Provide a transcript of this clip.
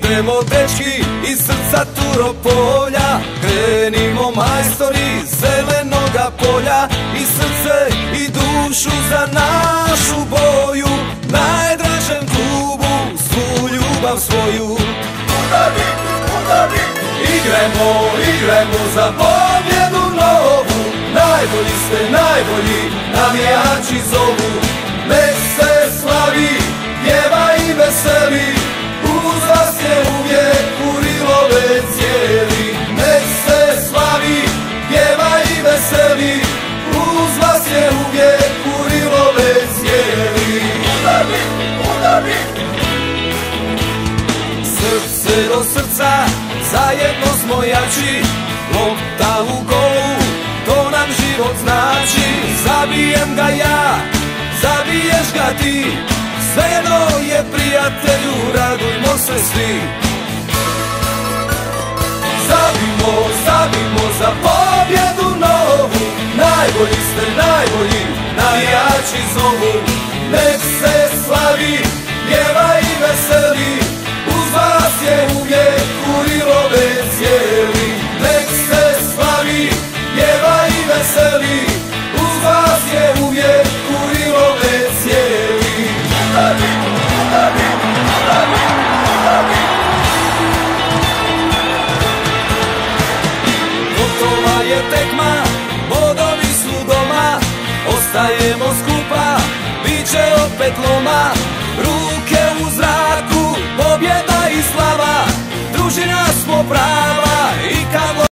Idemo dečki iz srca Turopolja, krenimo majstori zelenoga polja, i srce i dušu za našu boju, najdražem klubu svu ljubav svoju. Igrajmo za pobjedu novu, najbolji ste, najbolji navijači zovu. Nek se slavi, pjeva i veseli, uz vas je uvijek Kurilovec cijeli. Nek se slavi, pjeva i veseli, uz vas je uvijek Kurilovec cijeli. Srce do srca, zajedno smo jači, lopta u golu, to nam život znači. Zabijem ga ja, zabiješ ga ti, svejedno je prijatelju, radujmo se svi. Zabimo za pobjedu novu, najbolji ste, najbolji navijači zovu. Nek se slavi, pjeva i veseli, uz vas je uvijek Kurilovec cijeli. Nek se slavi, pjeva i veseli, uz vas je uvijek Kurilovec cijeli. Gotova je tekma, bodovi su doma, ostajemo skupa, bit će opet loma. Ruke u zraku, pobjeda i slava, družina smo prava.